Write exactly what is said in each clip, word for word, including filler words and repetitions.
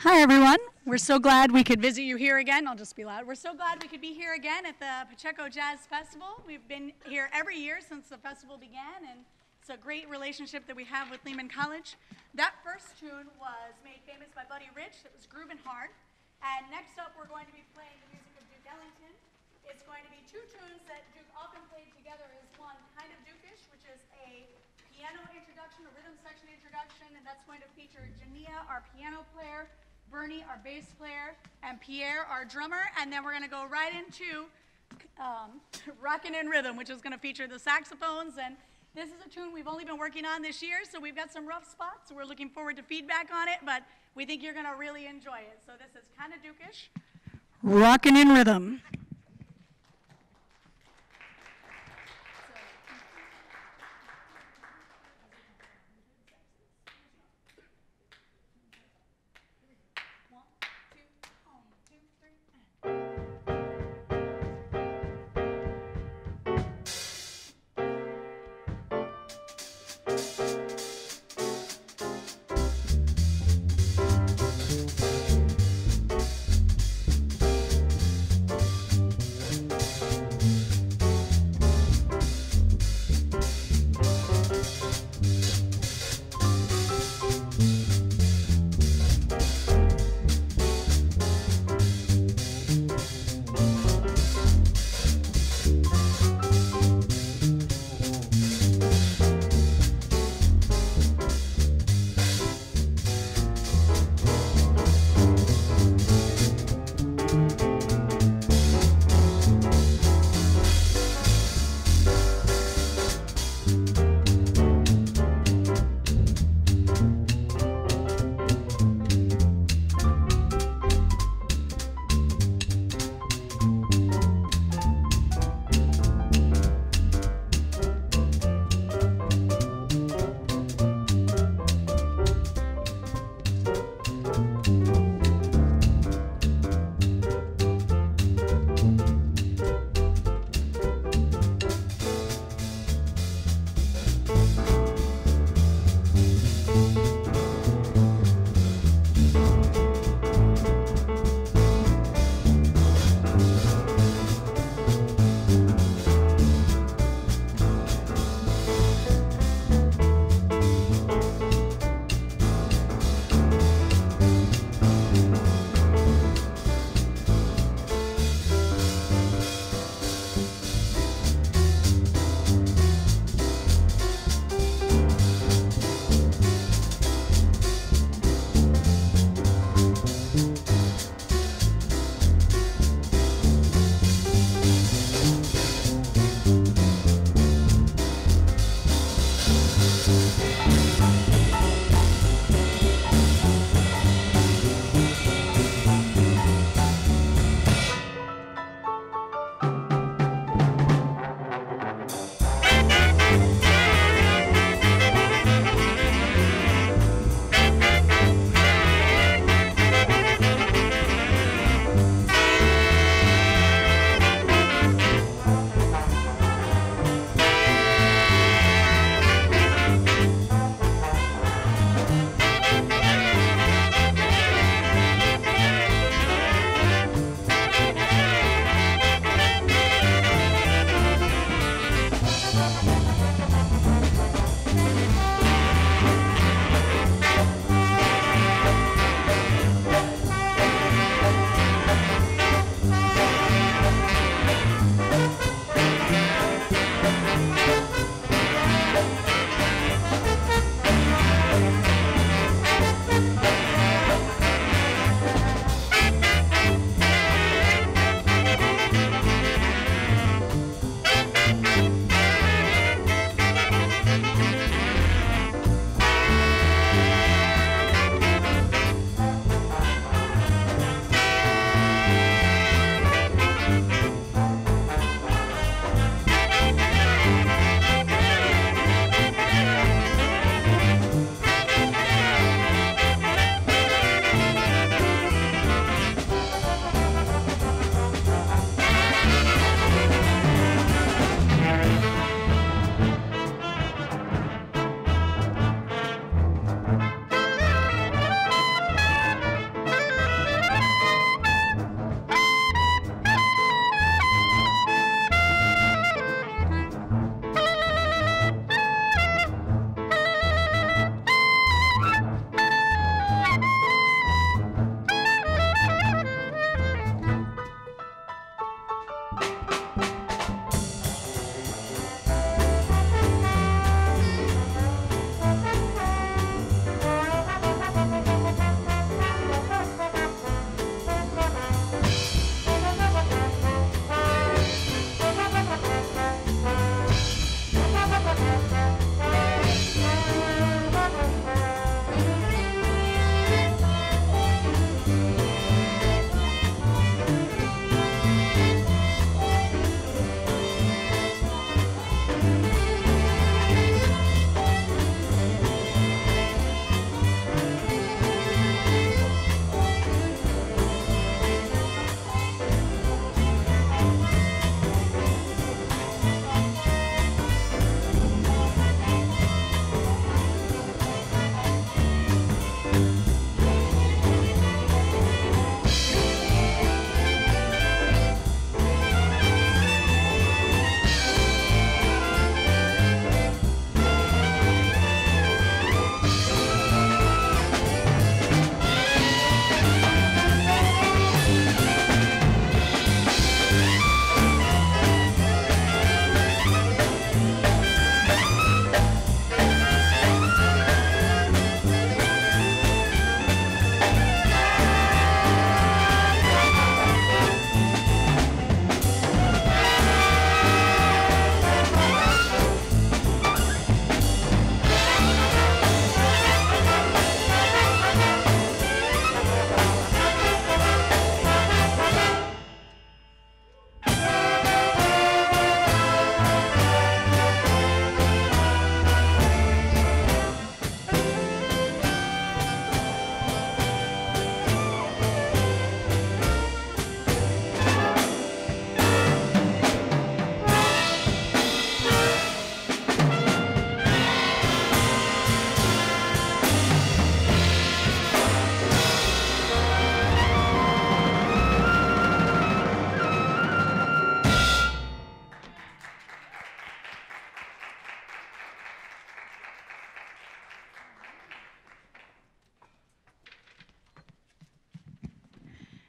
Hi, everyone. We're so glad we could visit you here again. I'll just be loud. We're so glad we could be here again at the Pacheco Jazz Festival. We've been here every year since the festival began, and it's a great relationship that we have with Lehman College. That first tune was made famous by Buddy Rich. It was Groovin' Hard. And next up, we're going to be playing the music of Duke Ellington. It's going to be two tunes that Duke often played together is one, Kind of Dukish, which is a piano introduction, a rhythm section introduction, and that's going to feature Jania, our piano player, Bernie, our bass player, and Pierre, our drummer, and then we're going to go right into um, Rockin' in Rhythm, which is going to feature the saxophones, and this is a tune we've only been working on this year, so we've got some rough spots. We're looking forward to feedback on it, but we think you're going to really enjoy it. So this is Kinda Dukish, Rockin' in Rhythm.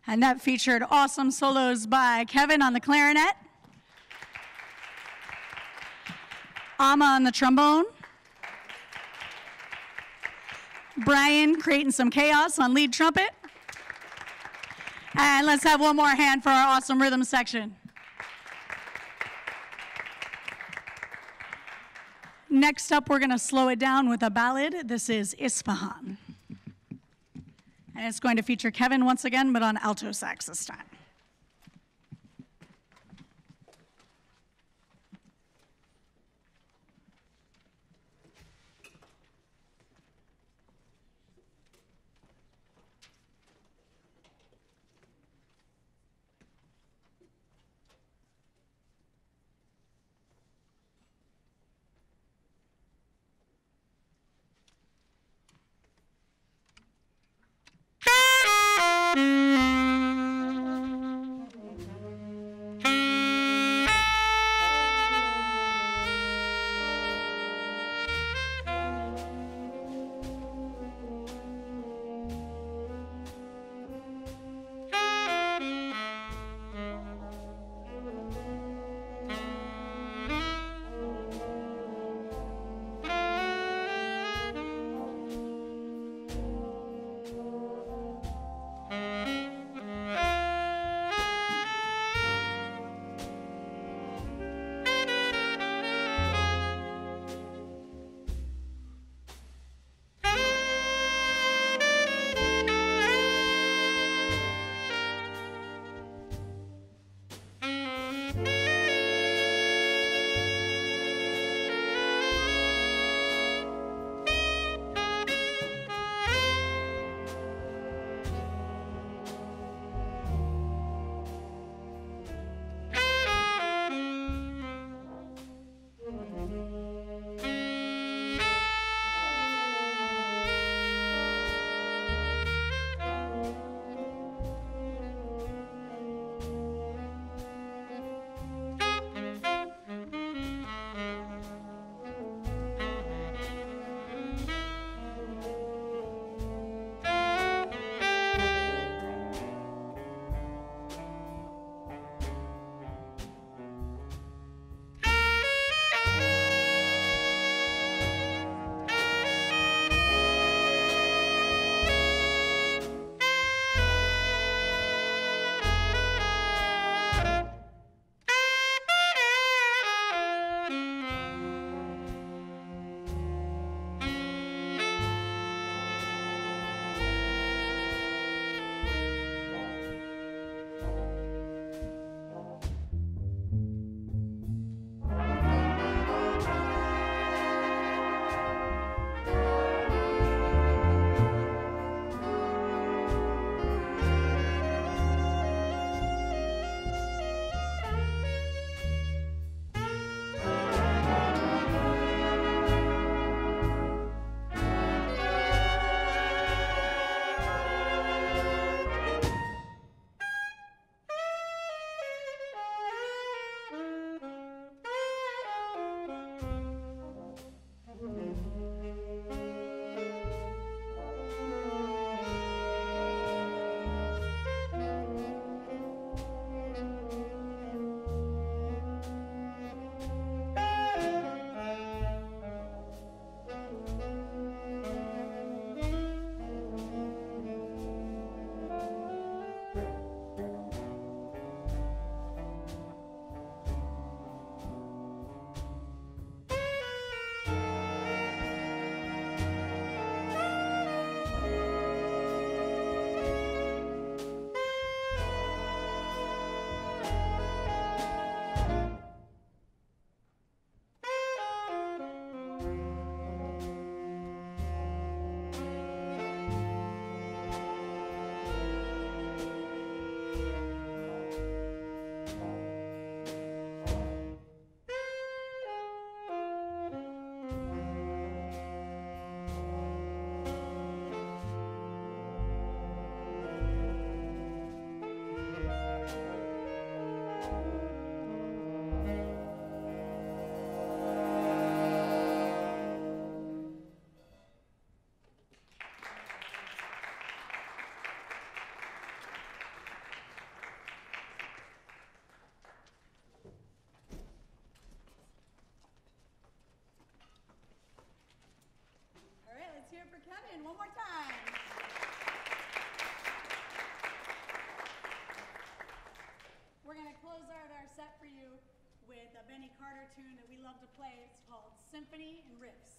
And that featured awesome solos by Kevin on the clarinet, Amma on the trombone, Brian creating some chaos on lead trumpet. And let's have one more hand for our awesome rhythm section. Next up, we're going to slow it down with a ballad. This is Isfahan. And it's going to feature Kevin once again, but on alto sax this time. it for Kevin one more time. We're going to close out our set for you with a Benny Carter tune that we love to play. It's called Symphony and Riffs.